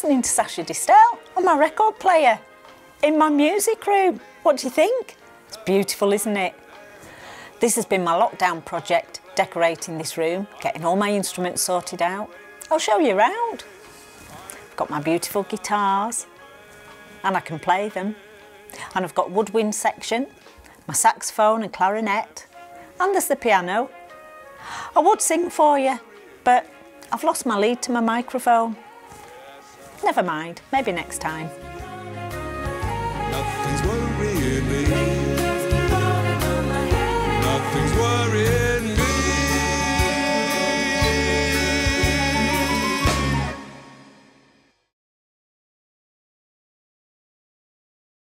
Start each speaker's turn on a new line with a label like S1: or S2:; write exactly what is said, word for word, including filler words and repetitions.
S1: listening to Sasha Distel on my record player in my music room. What do you think? It's beautiful, isn't it? This has been my lockdown project, decorating this room, getting all my instruments sorted out. I'll show you around. I've got my beautiful guitars and I can play them. And I've got woodwind section, my saxophone and clarinet, and there's the piano. I would sing for you, but I've lost my lead to my microphone. Never mind, maybe next time.